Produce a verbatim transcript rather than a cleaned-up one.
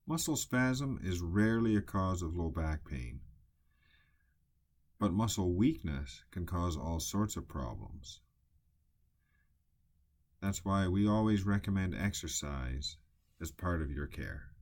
Muscle spasm is rarely a cause of low back pain, but muscle weakness can cause all sorts of problems. That's why we always recommend exercise as part of your care.